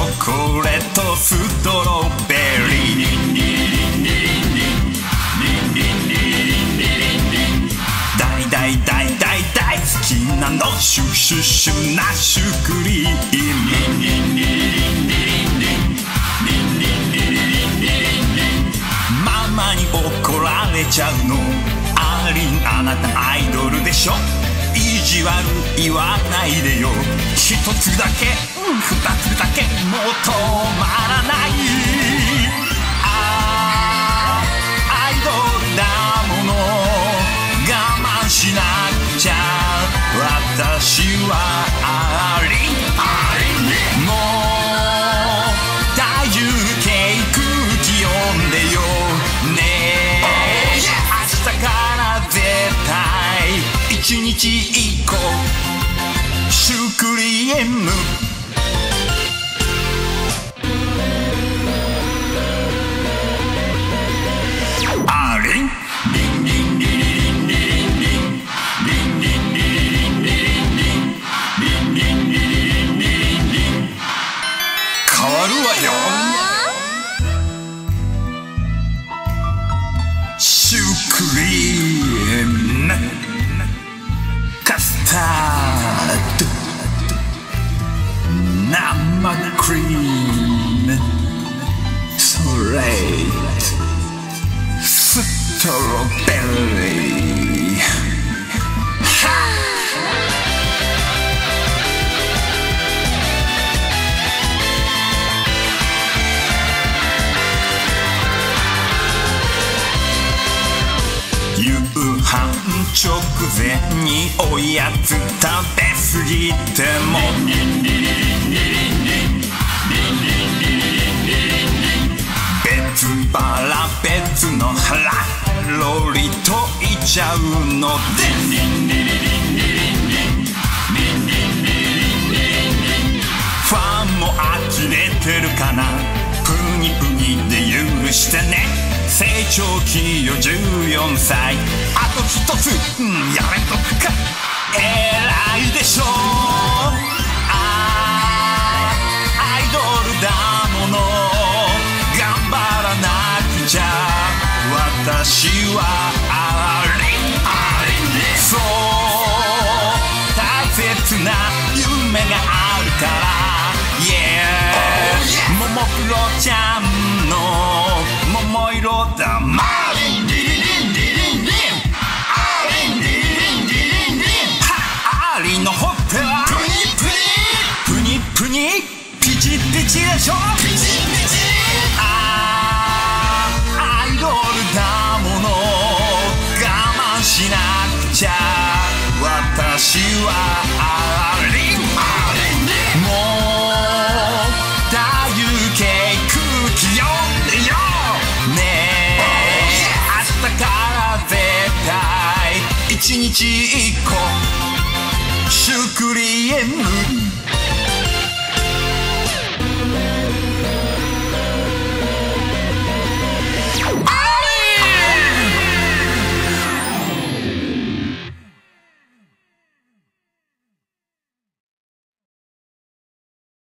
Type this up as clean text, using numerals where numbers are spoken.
コレートストロベリー大好きなのシュシュシュなシュクリームママに怒られちゃうのアーリンあなたアイドルでしょ意地悪言わないでよ一つだけ二つだけもう止まらないアイドルだもの我慢しなくちゃ私はアーリンもう体重計空気読んでよねえ明日から絶対一日一個シュクリームアーリン変わるわよシュークリームカスタード生クリームそれストロベリー夕飯直前におやつ食べ過ぎても別腹別の腹ロリといっちゃうのですファンも呆れてるかなプニプニで許してね成長期よ14歳あと一つ、やめとくか偉いでしょアイドルだもの頑張らなくちゃ私はアーリンそう大切な夢があるからももクロちゃんの桃色だマーリンディリリンディリンディンアーリンディリリンディリンディンアーリンのほっぺはプニプニピチピチでしょピチピチアイドルだもの我慢しなくちゃ私はアーリンもう大遊景空気読んでよねえ明日から絶対一日一個シュークリーム